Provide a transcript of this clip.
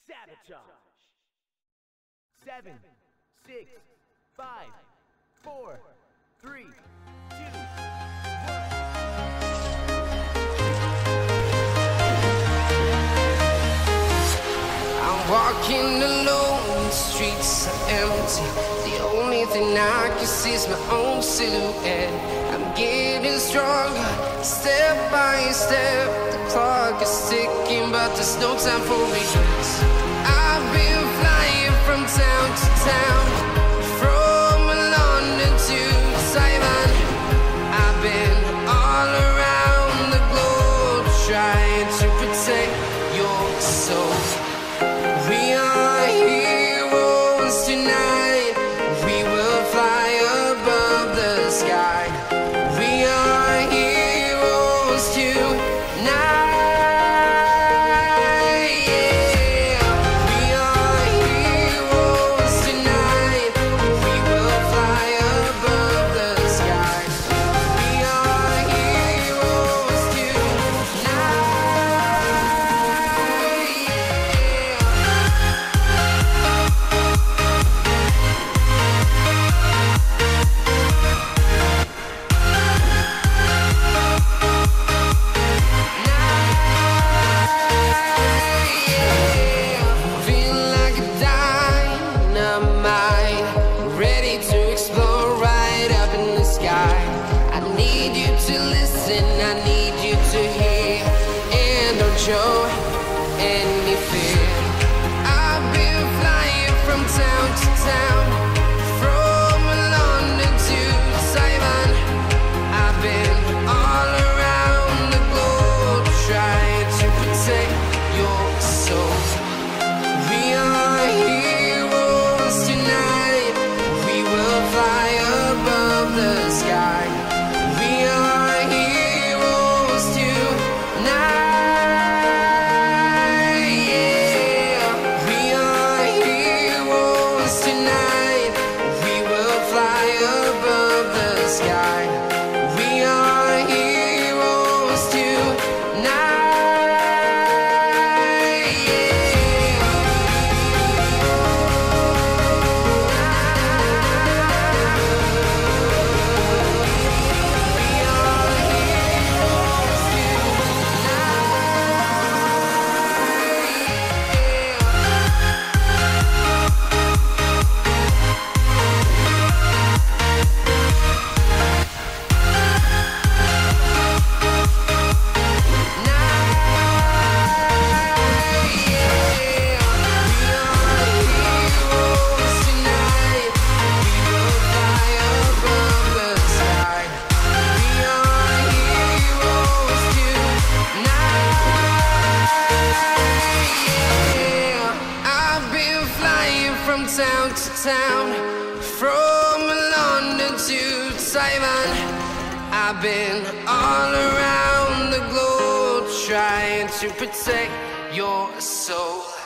Sabotage. 7, 6, 5, 4, 3, 2, 1. I'm walking alone, the streets are empty. The only thing I can see is my own silhouette. I'm getting stronger, step by step. The clock is ticking, but there's no time for me. I've been flying from town to town, from London to Taiwan. I've been all around the globe, trying to protect your soul. We are heroes tonight. We will fly above the sky. We are heroes tonight. I need you to hear and don't show any fear. I've been flying from town to town, from London to Taiwan. I've been all around the globe, trying to protect your soul. We are heroes tonight. We will fly above the sky. We are town to town, from London to Taiwan. I've been all around the globe, trying to protect your soul.